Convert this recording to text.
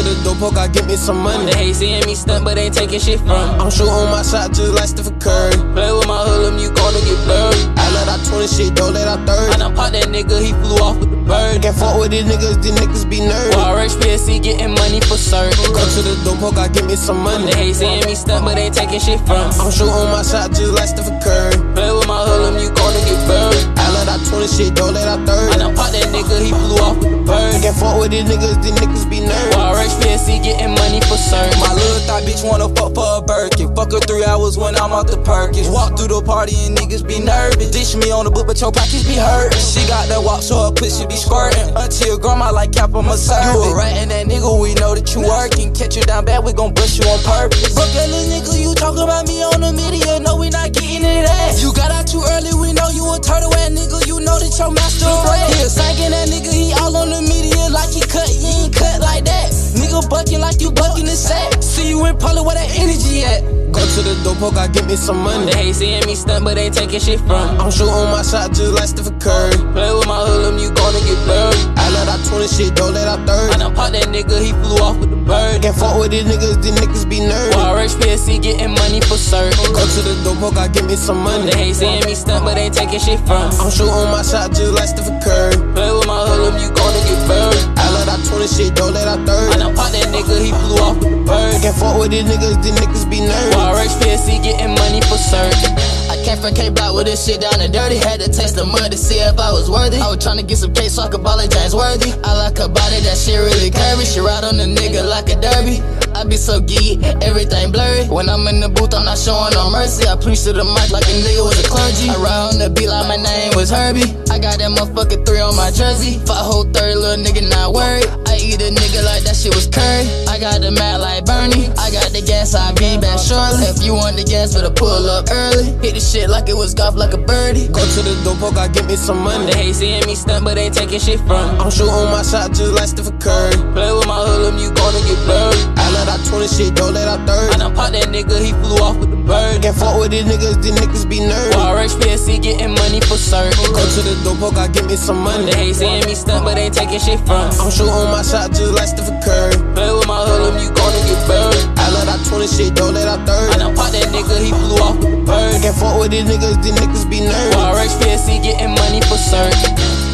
to the dope, I get me some money. They hate seeing me stunt, but ain't taking shit from me. I'm shooting my shot just like Stephen Curry. Play with my hoodlum, you gonna get blurry. I let out 20 shit, don't let out 30. I done popped that nigga, he flew off with the bird. Can't fuck with these niggas be nerdy. RX PSC getting money for certain. Go to the dope, I get me some money. They hate seeing me stunt, but ain't taking shit from me. I'm shooting my shot just like Stephen Curry. Play with my hoodlum, you gonna get buried. I let out 20 shit, don't let out 30. I done popped that nigga, he flew off with the bird. Can't fuck with these niggas be nerdy. RX PSC getting money for certain. My little thought bitch wanna fuck for a Birkin. Fuck her 3 hours when I'm out the Perkins. Walk through the party and niggas be nervous. Dish me on the book, but your pockets be hurt. She got that walk, so her pussy be squirting. Until grandma like cap on my service. You a rat and that nigga, we know that you working. Catch you down bad, we gon' bust you on purpose. Fuck that little nigga, you talking about me on the media. No, we not getting into that. You got out too early, we know you a turtle ass nigga. You know that your master a rat. He a sinking that nigga, he all on the media like he cut. You ain't cut like that. Nigga bucking like you bucking the sack. See you in public where that energy at. Go to the dope, I get me some money. They hate seeing me stunt, but ain't taking shit from me. I'm shooting my shot just like Stephen Curry. Play with my hoodlum, you gonna get blurry. I let out 20 shit, don't let out 30. I done popped that nigga, he flew off with the bird. Can't fuck with these niggas be nerdy. RX PSC getting money for certain. Go to the dope, I get me some money. They hate seeing me stunt, but ain't taking shit from me. I'm shooting my shot just like Stephen Curry. Play with my hoodlum, you gonna get buried. I let out 20 shit, don't let out 30. I done popped that nigga, he flew off with the bird. Can't fuck with these niggas be nerdy. RX PSC getting money for certain. I came from K-Block with this shit down and dirty. Had to taste the mud to see if I was worthy. I was tryna get some cake so I could ball like James Worthy. I like her body, that shit really curvy. She ride on a nigga like a derby. I be so geek, everything blurry. When I'm in the booth, I'm not showing no mercy. I preach to the mic like a nigga was a clergy. I ride on the beat like my name was Herbie. I got that motherfucking 3 on my jersey. 5 whole 30, little nigga not worried. I eat a nigga like that shit was curry. I got the mat like Bernie. I got the gas, I be back shortly. If you want the gas, better pull up early. Hit the shit like it was golf like a birdie. Go to the dope, I get me some money. They hate seeing me stunt, but ain't taking shit from me. I'm shooting my shot just like Stephen Curry. Play with my hoodlum, you gonna get blurry. I let out 20 shit, don't let out 30. I done popped that nigga, he flew off with the bird. Can't fuck with these niggas be nerdy. RX PSC getting money for certain. Go to the dope, I get me some money. They hate seeing me stunt, but ain't taking shit from me. I'm shooting my shot just like Stephen Curry. Play with my hoodlum, you gonna get buried. I let out 20 shit, don't let out 30. I done popped that nigga, he flew off with the bird. Can't fuck with these niggas be nerdy. RX PSC getting money for certain.